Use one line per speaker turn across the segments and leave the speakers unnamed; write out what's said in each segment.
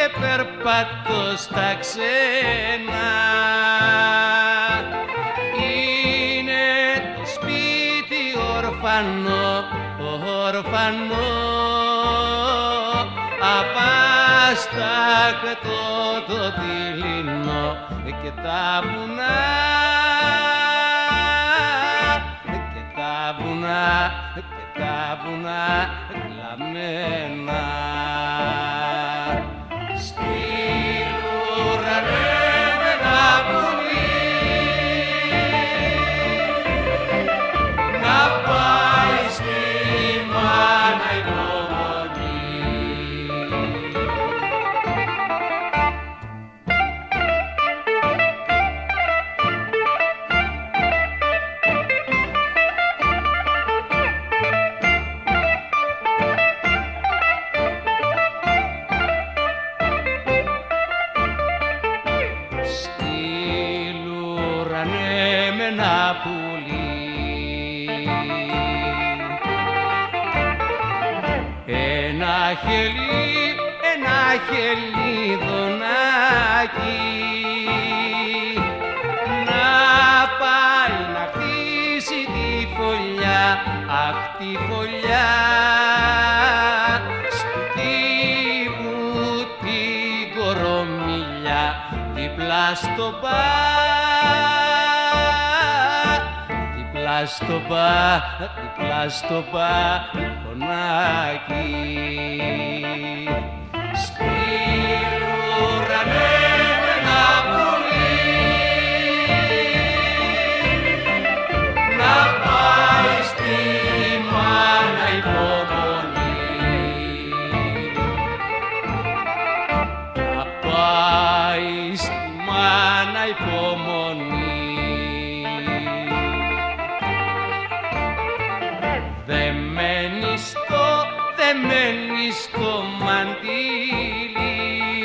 περπατώ στα ξένα. Είναι το σπίτι ορφανό, ορφανό, απάστακτο το δειλινό και τα βουνά, και τα βουνά, και τα βουνά κλαμμένα. Στην ουρανέ με ένα πουλί να πάει στη μάνα υπομονή. Ένα χελιδονάκι να πάει να χτίσει τη φωλιά, αχ τη φωλιά στου τύπου την κορομιλιά δίπλα στο δίπλα στο μπαλκονάκι. Στην ουρανέ με ένα πουλί να πάει στη μάνα υπομονή, να πάει στη μάνα υπομονή. Δεμένη στο μαντίλι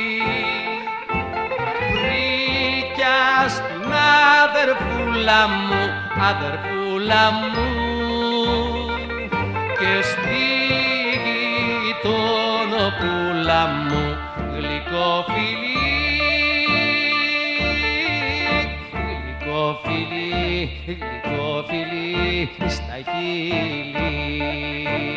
βρήκια στην αδερφούλα μου και στη γειτονοπούλα μου γλυκό φιλί, γλυκό φιλί, γλυκό φιλί στα χείλη.